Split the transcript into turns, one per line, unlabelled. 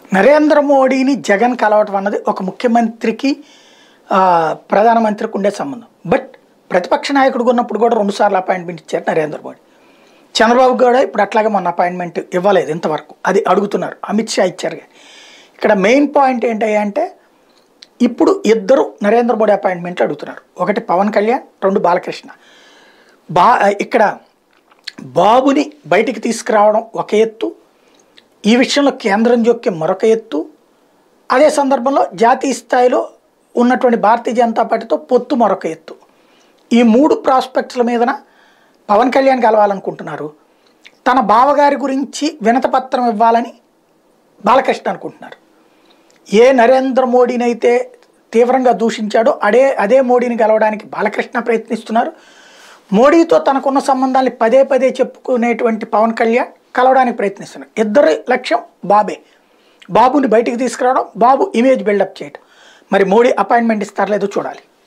నరేంద్ర మోడీని జగన్ కలవటం అన్నది ఒక ముఖ్యమంత్రికి ప్రధానమంత్రికి ఉండే సంబంధం. బట్ ప్రతిపక్ష నాయకుడిగా ఉన్నప్పుడు కూడా 2 సార్లు అపాయింట్మెంట్ ఇచ్చారు నరేంద్ర మోడీ. చంద్రబాబు కూడా ఇప్పుడు అట్లాగే మొన్న అపాయింట్మెంట్ ఇవ్వలేదు ఇంతవరకు, అది అడుగుతున్నారు. అమిత్ షా ఇచ్చారు. ఇక్కడ మెయిన్ పాయింట్ ఏంటంటే ఇప్పుడు ఇద్దరు నరేంద్ర మోడీ అపాయింట్మెంట్లు అడుగుతున్నారు. ఒకటి పవన్ కళ్యాణ్, 2 బాలకృష్ణ. ఇక్కడ బాబుని బయటికి తీసుకురావడం ఒక ఎత్తు, ఈ విషయంలో కేంద్రం జోక్యం మరొక ఎత్తు. అదే సందర్భంలో జాతీయ స్థాయిలో ఉన్నటువంటి భారతీయ జనతా పార్టీతో పొత్తు మరొక ఎత్తు. ఈ 3 ప్రాస్పెక్ట్స్ల మీదన పవన్ కళ్యాణ్ కలవాలనుకుంటున్నారు. తన బావగారి గురించి వినతపత్రం ఇవ్వాలని బాలకృష్ణ అనుకుంటున్నారు. ఏ నరేంద్ర మోడీని అయితే తీవ్రంగా దూషించాడో అదే మోడీని గెలవడానికి బాలకృష్ణ ప్రయత్నిస్తున్నారు. మోడీతో తనకున్న సంబంధాన్ని పదే పదే చెప్పుకునేటువంటి పవన్ కళ్యాణ్ కలవడానికి ప్రయత్నిస్తున్నారు. ఇద్దరి లక్ష్యం బాబుని బయటికి తీసుకురావడం, బాబు ఇమేజ్ బిల్డప్ చేయడం. మరి మోడీ అపాయింట్మెంట్ ఇస్తారో లేదో చూడాలి.